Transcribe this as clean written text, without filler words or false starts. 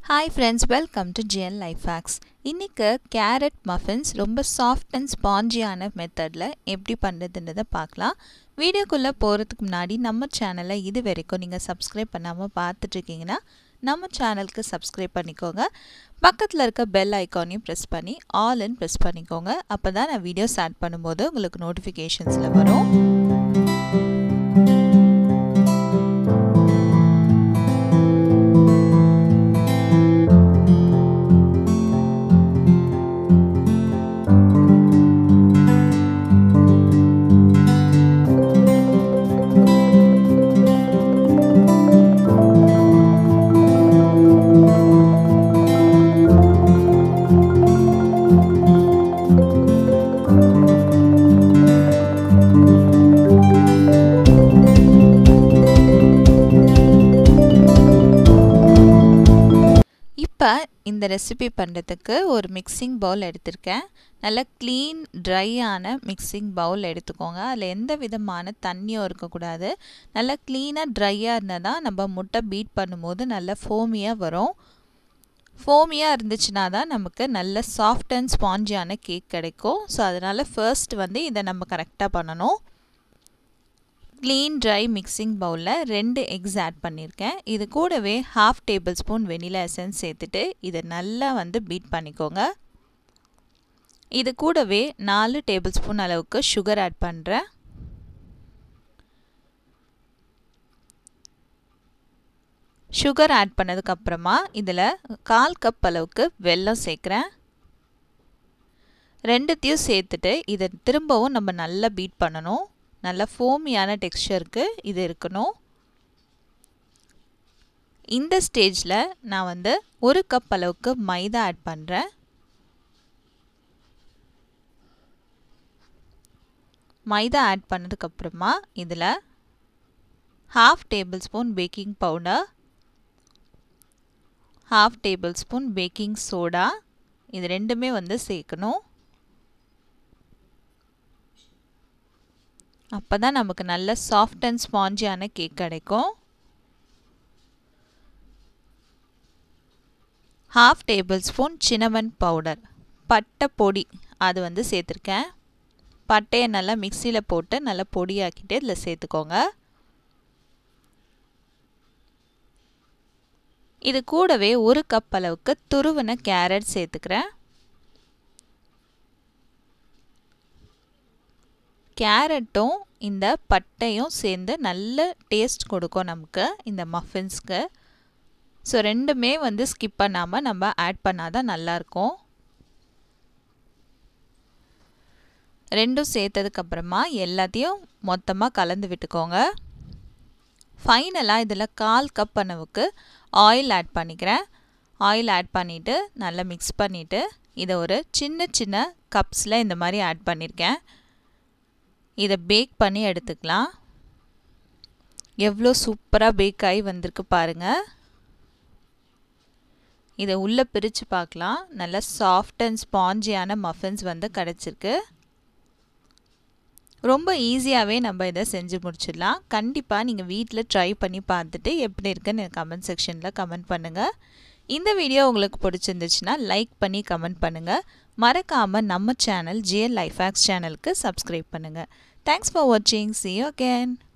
Hi friends, welcome to GN Life Hacks. இன்னைக்கு carrot muffins ரொம்ப soft and ஸ்பாஞ்சியான மெத்தடில் எப்படி பண்ணுறதுன்றதை பார்க்கலாம். வீடியோக்குள்ளே போகிறதுக்கு முன்னாடி நம்ம சேனலை இது வரைக்கும் நீங்கள் சப்ஸ்கிரைப் பண்ணாமல் பார்த்துட்ருக்கீங்கன்னா நம்ம சேனலுக்கு சப்ஸ்கிரைப் பண்ணிக்கோங்க. பக்கத்தில் இருக்க பெல் ஐக்கானையும் ப்ரெஸ் பண்ணி ஆல்ன்னு ப்ரெஸ் பண்ணிக்கோங்க. அப்போ தான் நான் வீடியோ ஸ்டார்ட் பண்ணும்போது உங்களுக்கு நோட்டிஃபிகேஷன்ஸில் வரும். இந்த ரெசிபி பண்ணுறதுக்கு ஒரு மிக்சிங் பவுல் எடுத்திருக்கேன். நல்ல க்ளீன் ட்ரையான மிக்சிங் பவுல் எடுத்துக்கோங்க. அதில் எந்த விதமான தண்ணியும் இருக்கக்கூடாது. நல்லா க்ளீனாக ட்ரையாக இருந்தால் தான் நம்ம முட்டை பீட் பண்ணும்போது நல்ல ஃபோமியாக வரும். ஃபோமியாக இருந்துச்சுன்னா தான் நமக்கு நல்ல சாஃப்ட் அண்ட் ஸ்பாஞ்சியான கேக் கிடைக்கும். ஸோ அதனால் ஃபர்ஸ்ட் இதை நம்ம கரெக்டாக பண்ணணும். க்ளீன் ட்ரை மிக்சிங் பவுலில் 2 எக்ஸ் ஆட் பண்ணியிருக்கேன். இது கூடவே 1/2 டேபிள் ஸ்பூன் வெனிலா எசன்ஸ் சேர்த்துட்டு இதை நல்லா பீட் பண்ணிக்கோங்க. இது கூடவே 4 டேபிள் ஸ்பூன் அளவுக்கு சுகர் ஆட் பண்ணுறேன். சுகர் ஆட் பண்ணதுக்கப்புறமா இதில் 1/4 கப் அளவுக்கு வெல்லம் சேர்க்குறேன். ரெண்டுத்தையும் சேர்த்துட்டு இதை திரும்பவும் நம்ம நல்லா பீட் பண்ணணும். நல்ல ஃபோமியான டெக்ஸ்சருக்கு இது இருக்கணும். இந்த ஸ்டேஜில் நான் 1 கப் அளவுக்கு மைதா ஆட் பண்ணுறேன். மைதா ஆட் பண்ணதுக்கப்புறமா இதில் 1/2 tablespoon baking powder, 1/2 tablespoon baking soda, இது ரெண்டுமே சேர்க்கணும். அப்போ தான் நமக்கு நல்ல சாஃப்ட் அண்ட் ஸ்பாஞ்சியான கேக் கிடைக்கும். 1/2 டேபிள் ஸ்பூன் சின்னமன் பவுடர், பட்டை பொடி, அது சேர்த்துருக்கேன். பட்டையை நல்லா மிக்சியில் போட்டு நல்லா பொடியாக்கிட்டு இதில் சேர்த்துக்கோங்க. இது கூடவே 1 கப் அளவுக்கு துருவின கேரட் சேர்த்துக்கிறேன். கேரட்டும் இந்த பட்டையும் சேர்ந்து நல்ல டேஸ்ட் கொடுக்கும் நமக்கு இந்த மஃபின்ஸ்க்கு. ஸோ ரெண்டுமே ஸ்கிப் பண்ணாமல் நம்ம ஆட் பண்ணாதான் நல்லாயிருக்கும். ரெண்டும் சேர்த்ததுக்கப்புறமா எல்லாத்தையும் மொத்தமாக கலந்து விட்டுக்கோங்க. ஃபைனலாக இதில் 1/4 கப் அளவுக்கு ஆயில் ஆட் பண்ணிக்கிறேன். ஆயில் ஆட் பண்ணிவிட்டு நல்லா மிக்ஸ் பண்ணிவிட்டு இதை ஒரு சின்ன சின்ன கப்ஸில் இந்த மாதிரி ஆட் பண்ணியிருக்கேன். இதை பேக் பண்ணி எடுத்துக்கலாம். எவ்வளோ சூப்பராக பேக் ஆகி வந்திருக்கு பாருங்கள். இதை உள்ளே பிரித்து பார்க்கலாம். நல்ல சாஃப்ட் அண்ட் ஸ்பாஞ்சியான மஃபின்ஸ் கிடச்சிருக்கு. ரொம்ப ஈஸியாகவே நம்ம இதை செஞ்சு முடிச்சிடலாம். கண்டிப்பாக நீங்கள் வீட்டில் ட்ரை பண்ணி பார்த்துட்டு எப்படி இருக்குன்னு கமெண்ட் செக்ஷனில் கமெண்ட் பண்ணுங்கள். இந்த வீடியோ உங்களுக்கு பிடிச்சிருந்துச்சுன்னா லைக் பண்ணி கமெண்ட் பண்ணுங்கள். மறக்காமல் நம்ம சேனல் GN Life Hacks சேனலுக்கு சப்ஸ்கிரைப் பண்ணுங்கள். Thanks for watching. See you again.